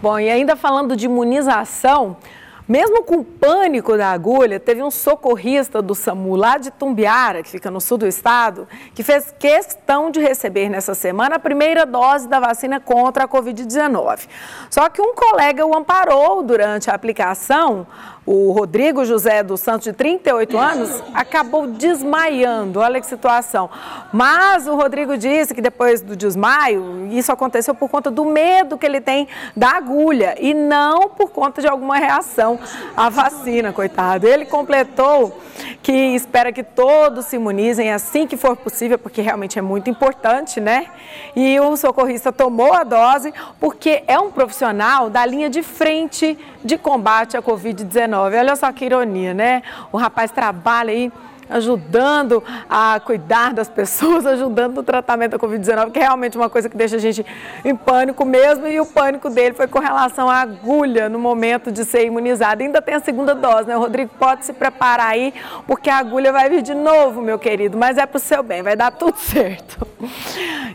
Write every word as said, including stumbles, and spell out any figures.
Bom, e ainda falando de imunização, mesmo com o pânico da agulha, teve um socorrista do SAMU lá de Tumbiara, que fica no sul do estado, que fez questão de receber nessa semana a primeira dose da vacina contra a covid dezenove. Só que um colega o amparou durante a aplicação. O Rodrigo José dos Santos, de trinta e oito anos, acabou desmaiando. Olha que situação. Mas o Rodrigo disse que depois do desmaio, isso aconteceu por conta do medo que ele tem da agulha e não por conta de alguma reação à vacina, coitado. Ele completou que espera que todos se imunizem assim que for possível, porque realmente é muito importante, né? E o socorrista tomou a dose porque é um profissional da linha de frente de combate à covid dezenove. Olha só que ironia, né? O rapaz trabalha aí ajudando a cuidar das pessoas, ajudando no tratamento da covid dezenove, que é realmente uma coisa que deixa a gente em pânico mesmo, e o pânico dele foi com relação à agulha no momento de ser imunizado. Ainda tem a segunda dose, né? O Rodrigo pode se preparar aí, porque a agulha vai vir de novo, meu querido, mas é pro seu bem, vai dar tudo certo.